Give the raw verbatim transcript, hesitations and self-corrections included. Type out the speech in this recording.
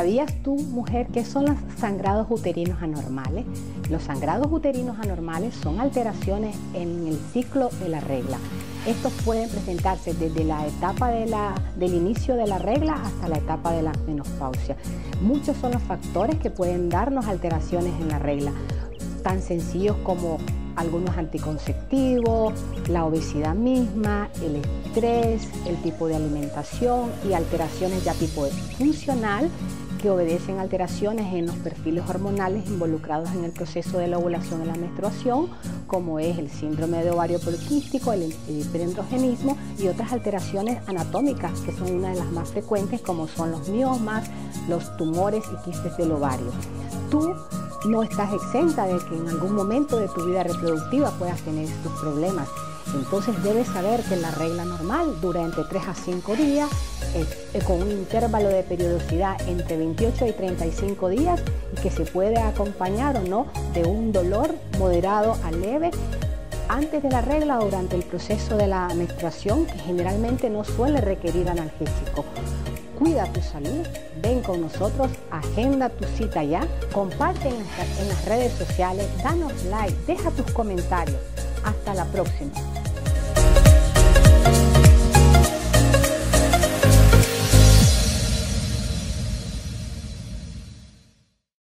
¿Sabías tú, mujer, qué son los sangrados uterinos anormales? Los sangrados uterinos anormales son alteraciones en el ciclo de la regla. Estos pueden presentarse desde la etapa de la, del inicio de la regla hasta la etapa de la menopausia. Muchos son los factores que pueden darnos alteraciones en la regla, tan sencillos como algunos anticonceptivos, la obesidad misma, el estrés, el tipo de alimentación y alteraciones ya tipo funcional que obedecen a alteraciones en los perfiles hormonales involucrados en el proceso de la ovulación y la menstruación, como es el síndrome de ovario poliquístico, el hiperandrogenismo y otras alteraciones anatómicas que son una de las más frecuentes, como son los miomas, los tumores y quistes del ovario. Tú no estás exenta de que en algún momento de tu vida reproductiva puedas tener estos problemas. Entonces debes saber que la regla normal dura entre tres a cinco días, eh, con un intervalo de periodicidad entre veintiocho y treinta y cinco días y que se puede acompañar o no de un dolor moderado a leve antes de la regla o durante el proceso de la menstruación, que generalmente no suele requerir analgésico. Cuida tu salud, ven con nosotros, agenda tu cita ya, comparte en, en las redes sociales, danos like, deja tus comentarios. Hasta la próxima.